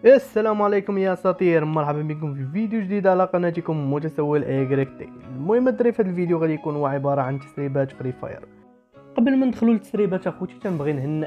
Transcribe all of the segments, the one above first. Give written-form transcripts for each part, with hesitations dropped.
السلام عليكم يا اساطير، مرحبا بكم في فيديو جديد على قناتكم متسول ايغريك تي. المهم الدري في هذا الفيديو غادي يكون هو عباره عن تسريبات فري فاير. قبل ما ندخلوا للتسريبات اخوتي تنبغي نهنئ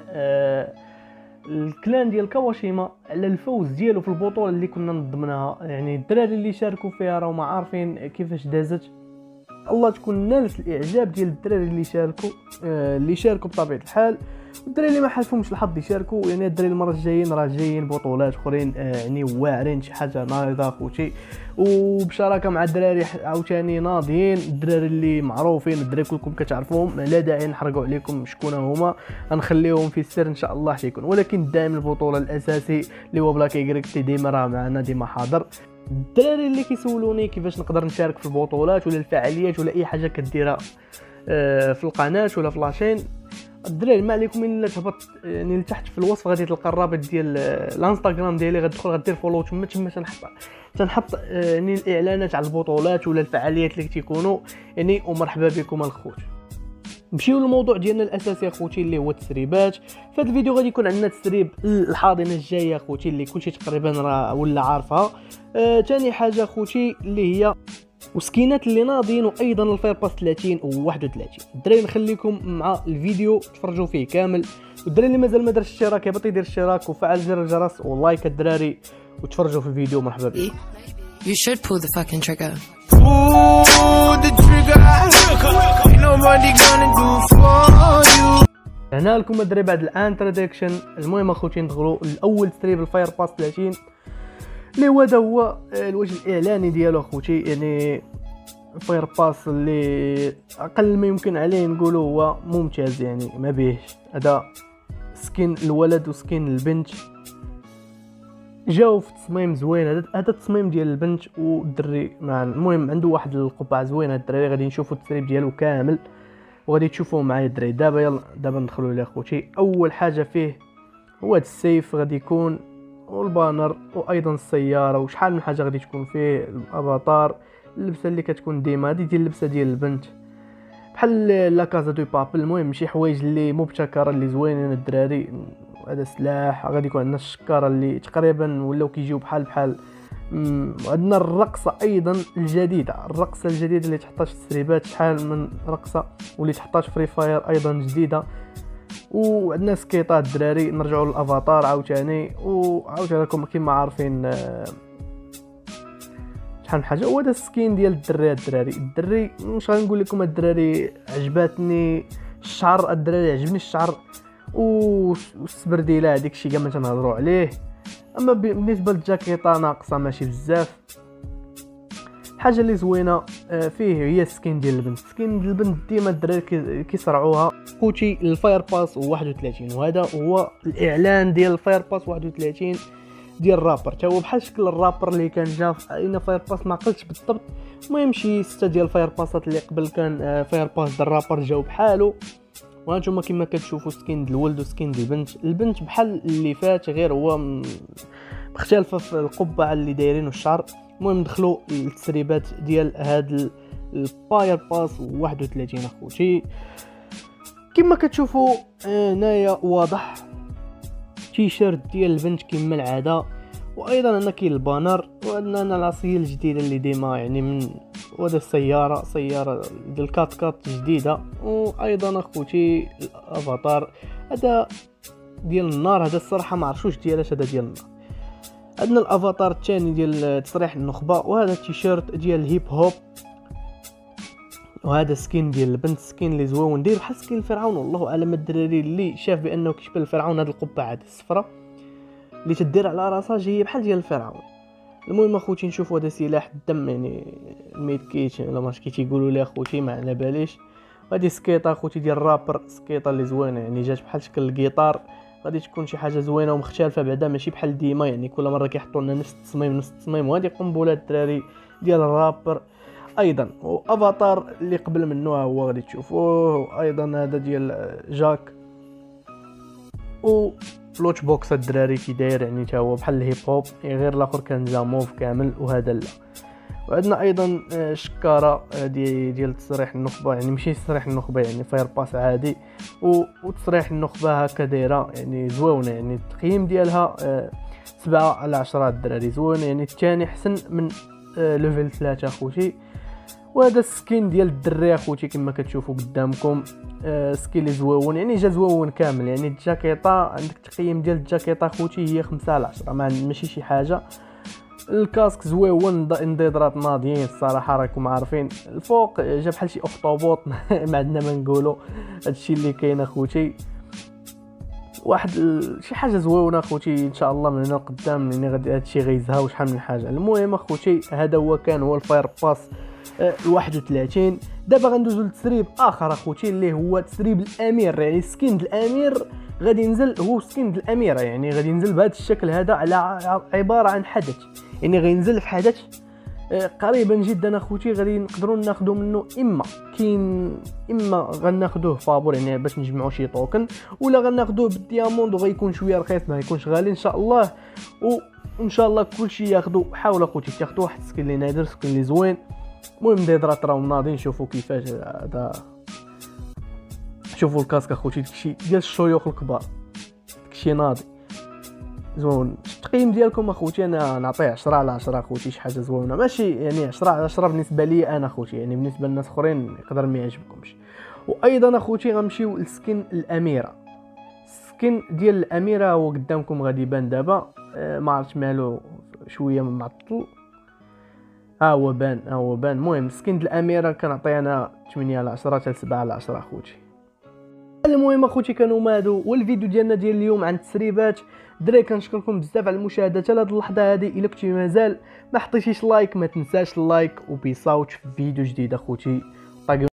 الكلان ديال كواشيما على الفوز ديالو في البطوله اللي كنا نضمناها. يعني الدراري اللي شاركوا فيها راهما عارفين كيفاش دازت. الله تكون نالت الاعجاب ديال الدراري اللي شاركوا بطبيعه الحال، والدراري اللي ما حالفهمش الحظ يشاركوا. يعني الدراري المره الجايين راه جايين بطولات اخرين يعني واعرين شي حاجه ناضيه اخوتي، وبشراكه مع الدراري عاوتاني ناضيين، الدراري اللي معروفين، الدراري كلكم كتعرفوهم، لا داعي نحرقوا عليكم شكون هما، غنخليهم في السر ان شاء الله حتى يكون. ولكن دائما البطوله الاساسي اللي هو بلاك ايغريك تي ديما راه معنا، ديما حاضر. الدراري اللي كيسولوني كيفاش نقدر نشارك في البطولات ولا الفعاليات ولا اي حاجه كديرها في القناه ولا في لاشين، الدراري ما عليكم الا تهبط يعني لتحت في الوصف، غادي تلقى الرابط ديال الانستغرام ديالي، غتدخل غدير فولو تما تنحط يعني الاعلانات على البطولات ولا الفعاليات اللي تيكونوا يعني. ومرحبا بكم الخوت. نمشيو للموضوع ديالنا الاساسي اخوتي اللي هو التسريبات. في هذا الفيديو غادي يكون عندنا تسريب الحاضنه الجايه اخوتي اللي كلشي تقريبا راه ولا عارفها. ثاني حاجه اخوتي اللي هي وسكينات اللي ناضين، وايضا الفاير باس 30 و 31. الدراري نخليكم مع الفيديو تفرجوا فيه كامل، والدراري اللي مازال ما دارش الاشتراك يهبط يدير الاشتراك وفعل زر الجرس ولايك الدراري وتفرجوا في الفيديو. مرحبا بكم. You should pull the fucking trigger. Pull the trigger. Ain't nobody gonna do for you. هنا لكم الدراري بعد الانتروداكشن. المهم اخوتي ندخلوا الاول تسريب الفاير باس 30 اللي هو الوجه الاعلاني ديالو اخوتي. يعني فاير باس اللي اقل ما يمكن عليه نقولوا هو ممتاز، يعني ما بيهش. هذا سكين الولد وسكين البنت جاو في تصميم زوين. هذا التصميم ديال البنت والدري مع المهم عنده واحد القبعه زوينه. الدراري غادي نشوفوا التسريب ديالو كامل وغادي تشوفوه معايا الدراري. دابا يلا دابا ندخلوا ليه اخوتي. اول حاجه فيه هو هذا السيف غادي يكون، والبانر، وايضا السياره، وشحال من حاجه غادي تكون فيه. الافاتار، اللبسه اللي كتكون ديما هذه ديال اللبسه ديال البنت بحال لا كازا دو بابل. المهم شي حوايج اللي مبتكره اللي زوينين الدراري. هذا سلاح غادي يكون عندنا الشكاره اللي تقريبا ولاو كيجيو بحال عندنا الرقصه ايضا الجديده، الرقصه الجديده اللي تحطاش في التسريبات. شحال من رقصه واللي تحطاش فري فاير ايضا جديده. وعندنا سكيطات الدراري. نرجعوا للافاتار عاوتاني لكم كما عارفين شحال من حاجه. هو هذا السكين ديال الدراري مش غنقول لكم الدراري عجباتني الشعر، الدراري عجبني الشعر والسبرديله هذيك الشيء كاع ما تنهضروا عليه. اما بالنسبه للجاكيطه ناقصه ماشي بزاف. الحاجه اللي زوينه فيه هي السكين ديال البنت. السكين ديال البنت ديما الدراري كيصرعوها خوتي الفاير باس 31، وهذا هو الاعلان ديال الفاير باس 31 ديال الرابر. تا هو بحال شكل الرابر اللي كان جا في فاير باس، ما قلتش بالضبط. المهم شي 6 ديال الفاير باسات اللي قبل كان فاير باس ديال الرابر جاو بحالو. وهانتوما كما كتشوفوا سكين ديال الولد وسكين ديال البنت بحال اللي فات، غير هو مختلفه في القبعه اللي دايرين والشعر. المهم ندخلوا التسريبات ديال هاد الفاير باس 31 اخوتي. كما كتشوفوا هنايا واضح تيشيرت ديال البنت كما العاده، وايضا هنا كاين البانر، وعندنا العصيه الجديده اللي ديما يعني من وهذا سياره ديال كات جديده. وايضا اخوتي الافاتار هذا ديال النار. هذا الصراحه ما عرفتوش ديالاش هذا ديال النار. عندنا الافاتار الثاني ديال تصريح النخبه، وهذا التيشيرت ديال الهيب هوب، وهذا سكين ديال البنت، سكين اللي زوين ندير بحال سكين الفرعون. والله اعلم الدراري اللي شاف بانه كيشبه الفرعون. هذه القبعه هذه الصفراء اللي تدير على راسها هي بحال ديال الفرعون. المهم اخوتي نشوفوا هذا سلاح الدم، يعني الميد كيت ولا ماش كيتيقولوا لي اخوتي ما على باليش. هذه سكيطه اخوتي ديال الرابر، سكيطه اللي زوينه يعني جات بحال شكل الجيتار. غادي تكون شي حاجه زوينه ومختلفه بعدا، ماشي بحال ديما يعني كل مره كيحطوا لنا نفس التصميم. وهذه قنبله الدراري ديال الرابر ايضا. وافاتار اللي قبل منه هو غادي تشوفوه. ايضا هذا ديال جاك فلوتش بوكس الدراري كي داير يعني تا هو بحال الهيب هوب، غير الاخر كان جا موف كامل وهذا لا. وعندنا ايضا شكاره ديال تصريح النخبه، يعني ماشي تصريح النخبه يعني فاير باس عادي، وتصريح النخبه هكا دايره يعني زوينه. يعني التقييم ديالها 7 على 10 الدراري زوين، يعني الثاني احسن من ليفل 3 اخوتي. وهذا السكين ديال الدري اخوتي كما كتشوفوا قدامكم، سكين زوون، يعني جا زوون كامل. يعني الجاكيطه عندك تقييم ديال الجاكيطه اخوتي هي 5 على 10، ماشي شي حاجه. الكاسك زويون، انضادرات ناضيين الصراحه راكم عارفين. الفوق جا بحال شي اخطبوط ما عندنا ما نقولوا، هادشي اللي كاين اخوتي. واحد شي حاجه زويونه اخوتي، ان شاء الله من هنا لقدام يعني غادي هادشي غيزهاو شحال من حاجه. المهم اخوتي هذا هو كان هو الفاير باس 31. دابا غندوزو لتسريب اخر اخوتي اللي هو تسريب الامير. يعني سكين الامير غادي ينزل، هو سكين الاميره يعني غادي ينزل بهذا الشكل هذا، على عباره عن حدث، يعني غينزل في حدث قريبا جدا اخوتي. غادي نقدروا ناخذوا منه، اما غناخذوه فابور يعني باش نجمعوا شي توكن، ولا غناخذوه بالدياموند وغيكون شويه رخيص ما يكونش غالي ان شاء الله. وان شاء الله كلشي ياخذوا. حاولوا اخوتي تاخذوا واحد سكين اللي نادر، سكين اللي زوين. المهم ديدرات راهم ناضين، شوفوا كيفاش هذا، شوفوا الكاسك اخوتي داكشي ديال الشيوخ الكبار، داكشي ناضي زوين. التقييم ديالكم اخوتي انا نعطيه 10 على 10 اخوتي، شي حاجه زوينه، ماشي يعني 10 على 10 بالنسبه لي انا اخوتي، يعني بالنسبه للناس اخرين يقدر ما يعجبكمش. وايضا اخوتي غنمشيو لسكين الاميره. السكين ديال الاميره هو قدامكم غادي يبان دابا، ما عرفتش مالو شويه معطل، ها هو بان. المهم سكين الاميره كنعطي انا 8 على 10 حتى 7 على 10 اخوتي. المهم اخوتي كانوا هادو والفيديو ديالنا ديال اليوم عن التسريبات. دراري كنشكركم بزاف على المشاهده حتى لهاد اللحظه هذه. الا كنتي مازال ما حطيتيش لايك ما تنساش اللايك، وبيصاوت في فيديو جديد اخوتي.